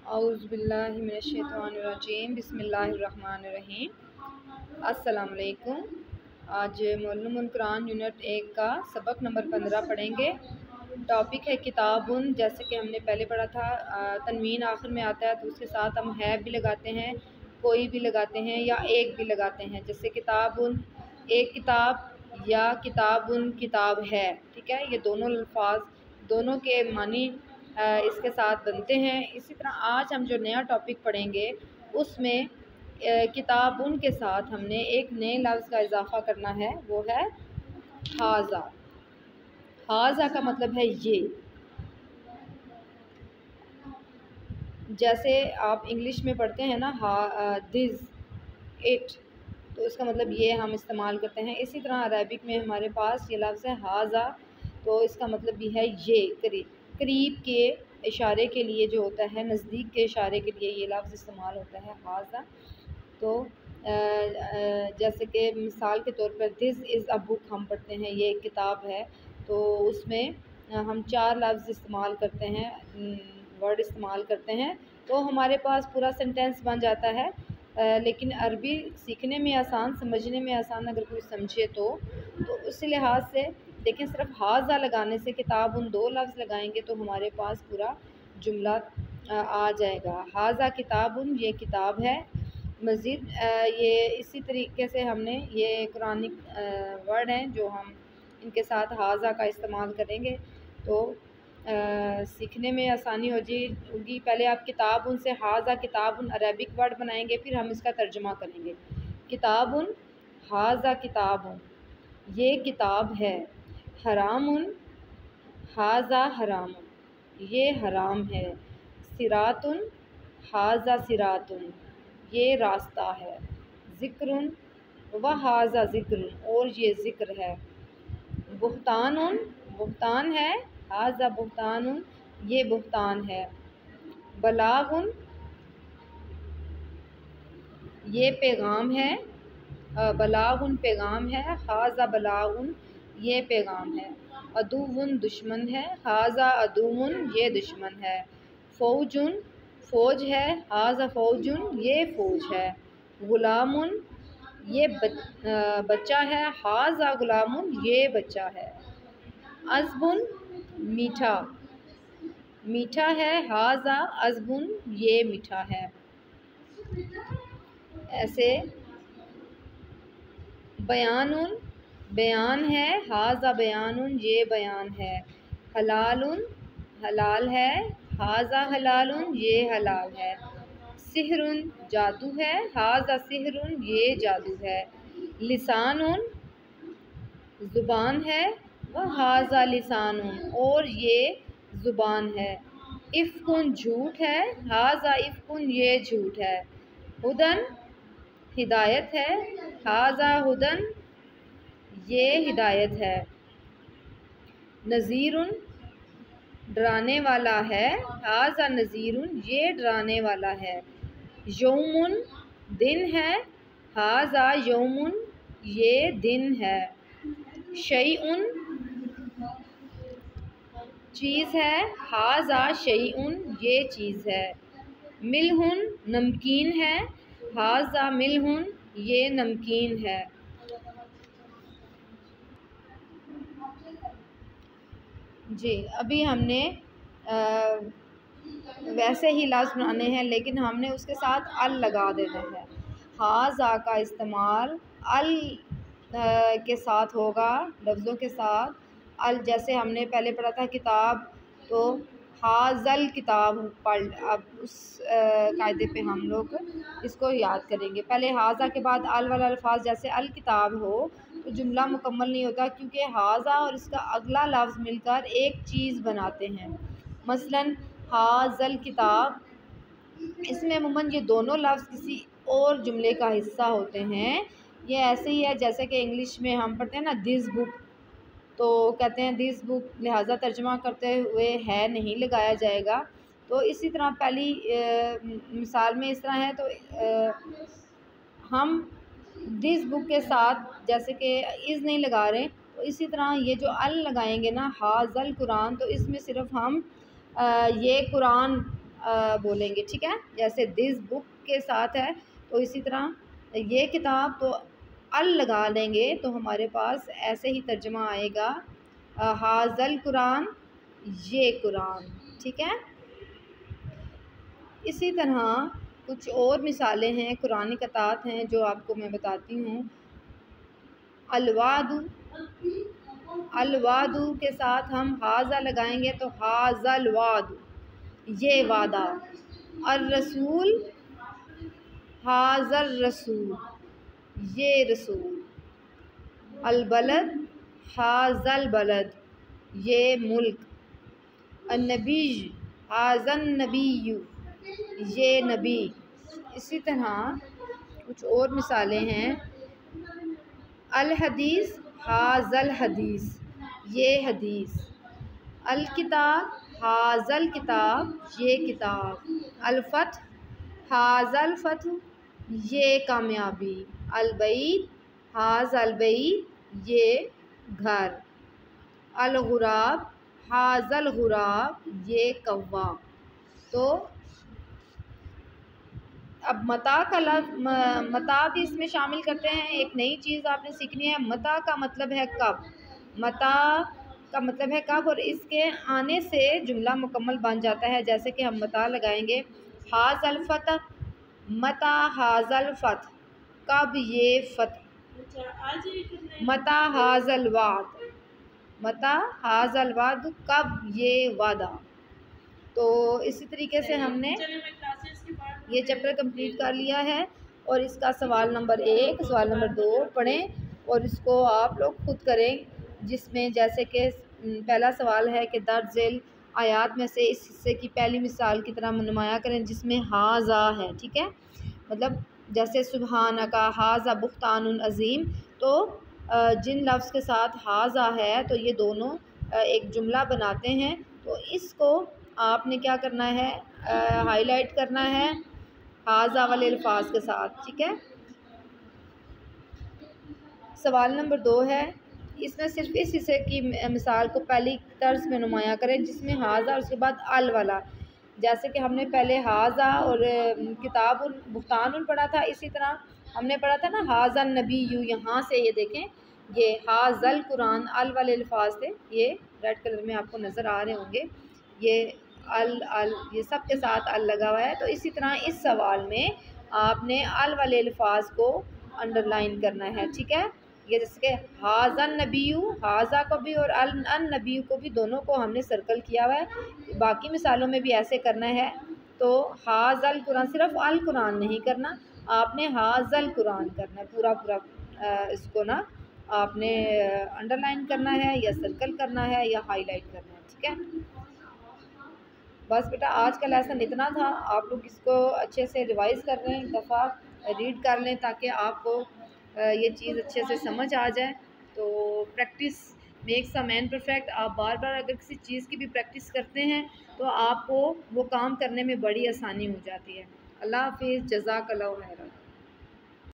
औज़ुबिल्लाहि मिनश्शैतानिर्रजीम बिस्मिल्लाहिर्रहमानिर्रहीम। अस्सलाम वालेकुम। आज मुअल्लिमुल कुरान यूनिट 1 का सबक नंबर 15 पढ़ेंगे। टॉपिक है किताबुन। जैसे कि हमने पहले पढ़ा था, तनवीन आखिर में आता है तो उसके साथ हम है भी लगाते हैं, कोई भी लगाते हैं या एक भी लगाते हैं। जैसे किताबुन एक किताब या किताबुन किताब है। ठीक है, ये दोनों अल्फाज दोनों के मानी इसके साथ बनते हैं। इसी तरह आज हम जो नया टॉपिक पढ़ेंगे उसमें किताबुन के साथ हमने एक नए लफ्ज़ का इजाफ़ा करना है, वो है हाज़ा। हाज़ा का मतलब है ये। जैसे आप इंग्लिश में पढ़ते हैं ना दिस इट, तो इसका मतलब ये हम इस्तेमाल करते हैं। इसी तरह अरबिक में हमारे पास ये लफ्ज़ है हाज़ा, तो इसका मतलब भी है ये, करीब करीब के इशारे के लिए जो होता है, नज़दीक के इशारे के लिए ये लफ्ज़ इस्तेमाल होता है हाज़ा। तो जैसे कि मिसाल के तौर पर दिस इज़ अ बुक हम पढ़ते हैं, ये एक किताब है, तो उसमें हम 4 लफ्ज़ इस्तेमाल करते हैं, वर्ड इस्तेमाल करते हैं, तो हमारे पास पूरा सेंटेंस बन जाता है। लेकिन अरबी सीखने में आसान, समझने में आसान अगर कोई समझे तो उस लिहाज से देखें, सिर्फ हाज़ा लगाने से किताब उन 2 लफ्ज़ लगाएंगे तो हमारे पास पूरा जुमला आ जाएगा। हाज़ा किताबुन, ये किताब है। मज़ीद ये इसी तरीके से हमने ये कुरानिक वर्ड हैं जो हम इनके साथ हाज़ा का इस्तेमाल करेंगे तो सीखने में आसानी होगी। पहले आप किताब उन से हाज़ा किताब उन अरबिक वर्ड बनाएंगे, फिर हम इसका तर्जुमा करेंगे। किताब उन, हाज़ा किताब उन, ये किताब है। हरामुन, हाज़ा हरामुन, ये हराम है। सिरातुन, हाज़ा सिरातुन, ये रास्ता है। ज़िक्रुन व हाज़ा ज़िक्रुन, और ये ज़िक्र है। बुहतानुन, बुहतान है। हाज़ा बुहतानुन, ये बुहतान है। बलागुन, ये पैगाम है। बलागुन पैगाम है। हाज़ा बलागुन, ये पैगाम है। अदुवुन दुश्मन है। हाज़ा अदुवुन, ये दुश्मन है। फ़ौजुन, फ़ौज है। हाज़ा फ़ौजुन, ये फ़ौज है। गुलामुन, ये बच्चा है। हाज़ा गुलामुन, ये बच्चा है। अज़बुन, मीठा, मीठा है। हाज़ा अज़बुन, ये मीठा है। ऐसे बयानुन, बयान है। हाज़ा बयानुन, ये बयान है। हलालुन, हलाल है। हाज़ा हलालुन, ये हलाल है। सिहरुन, जादू है। हाज़ा सिहरुन, ये जादू है। लिसानुन, ज़ुबान है। व हाज़ा लिसानुन, और ये ज़ुबान है। इफ़कुन, झूठ है। हाज़ा इफ़कुन, ये झूठ है। हुदन, हिदायत है। हाज़ा हुदन, ये हिदायत है। नज़ीरुन, डराने वाला है। हाज़ा नज़ीरुन, ये डराने वाला है। यौमुन, दिन है। हाज़ा यौमुन, ये दिन है। शैउन, चीज़ है। हाज़ा शैउन, ये चीज़ है। मिल्हुन, नमकीन है। हाज़ा मिल्हुन, ये नमकीन है। जी, अभी हमने वैसे ही लफ्ज़ बनाने हैं, लेकिन हमने उसके साथ अल लगा देना है। हाज़ा का इस्तेमाल अल के साथ होगा, लफ्ज़ों के साथ अल। जैसे हमने पहले पढ़ा था किताब, तो हाज़ल किताब पढ़, अब उस कायदे पे हम लोग इसको याद करेंगे। पहले हाज़ा के बाद अल वाला अल्फाज, जैसे अल किताब हो तो जुमला मुकम्मल नहीं होता, क्योंकि हाज़ा और इसका अगला लफ्ज़ मिलकर एक चीज़ बनाते हैं। मसलन हाज़ल किताब, इसमें अमूमन ये दोनों लफ्ज़ किसी और जुमले का हिस्सा होते हैं। ये ऐसे ही है जैसे कि इंग्लिश में हम पढ़ते हैं ना दिस बुक, तो कहते हैं दिस बुक, लिहाजा तर्जुमा करते हुए है नहीं लगाया जाएगा। तो इसी तरह पहली मिसाल में इस तरह है, तो हम दिस बुक के साथ जैसे कि इज़ नहीं लगा रहे, तो इसी तरह ये जो अल लगाएंगे ना, हाज़ल कुरान, तो इसमें सिर्फ हम ये कुरान बोलेंगे, ठीक है। जैसे दिस बुक के साथ है तो इसी तरह ये किताब, तो अल लगा लेंगे तो हमारे पास ऐसे ही तर्जुमा आएगा, हाज़ल कुरान, ये कुरान, ठीक है। इसी तरह कुछ और मिसालें हैं, कुरानी कतात हैं जो आपको मैं बताती हूँ। अलवादु, अलवादु के साथ हम हाज़ा लगाएंगे तो हाज़ल वादु, ये वादा। और रसूल, हाज़र रसूल, ये रसूल। अलबलद, हाज़ल बलद, ये मुल्क। अन्नबी, हाज़न नबीयु, ये नबी। इसी तरह कुछ और मिसालें हैं। अल हदीस, हाज़ल हदीस, ये हदीस। अल किताब, हाज़ल किताब, ये किताब। अल फथ, हाज़ल फथ, ये कामयाबी। अल बैत, हाज़ल बैत, ये घर। अल गुराब, हाज़ल गुराब, ये कौवा। तो अब मता का मता भी इसमें शामिल करते हैं। एक नई चीज़ आपने सीखनी है, मता का मतलब है कब। मता का मतलब है कब, और इसके आने से जुमला मुकम्मल बन जाता है। जैसे कि हम मता लगाएंगे, हाज़ल फतह, मता हाज़ल फतह, कब ये फतह। मता हाज़ल वाद, मता हाज़ल वाद, कब ये वादा। तो इसी तरीके से हमने ये चैप्टर कंप्लीट कर लिया है। और इसका सवाल नंबर 1, सवाल नंबर 2 पढ़ें और इसको आप लोग खुद करें, जिसमें जैसे कि पहला सवाल है कि दर्ज झेल आयात में से इस हिस्से की पहली मिसाल की तरह नुमाया करें जिसमें हाज़ा है, ठीक है। मतलब जैसे सुबहाना का, हाज़ा बुख्तानुन अज़ीम, तो जिन लफ्ज़ के साथ हाज़ा है तो ये दोनों एक जुमला बनाते हैं। तो इसको आपने क्या करना है, हाईलाइट करना है हाज़ा वाले अल्फाज के साथ, ठीक है। सवाल नंबर 2 है, इसमें सिर्फ इस हिस्से की मिसाल को पहली तर्ज में नुमाया करें जिसमें हाज़ा और उसके बाद अल वाला। जैसे कि हमने पहले हाज़ा और किताब बुख्तान पढ़ा था, इसी तरह हमने पढ़ा था ना हाज़न नबी यू। यहाँ से ये देखें, ये हाज़ल कुरान, अल वाले अल्फाज थे, ये रेड कलर में आपको नज़र आ रहे होंगे। ये अल ये सब के साथ अल लगा हुआ है। तो इसी तरह इस सवाल में आपने अल वाले अल्फाज को अंडरलाइन करना है, ठीक है। ये जैसे कि हाज़न नबीयू, हाज़ा को भी और अन नबीयू को भी, दोनों को हमने सर्कल किया हुआ है। बाकी मिसालों में भी ऐसे करना है। तो हाज़ल कुरान, सिर्फ अल कुरान नहीं करना, आपने हाज़ल कुरान करना है, पूरा पूरा इसको ना आपने अंडरलाइन करना है या सर्कल करना है या हाईलाइट करना है, ठीक है। बस बेटा आज का लेसन इतना था। आप लोग इसको अच्छे से रिवाइज़ कर लें, एक दफ़ा रीड कर लें ताकि आपको ये चीज़ अच्छे से समझ आ जाए। तो practice makes a man perfect. आप बार बार अगर किसी चीज़ की भी प्रैक्टिस करते हैं तो आपको वो काम करने में बड़ी आसानी हो जाती है। अल्लाह हाफ़िज़, जज़ाकल्लाहु खैरन।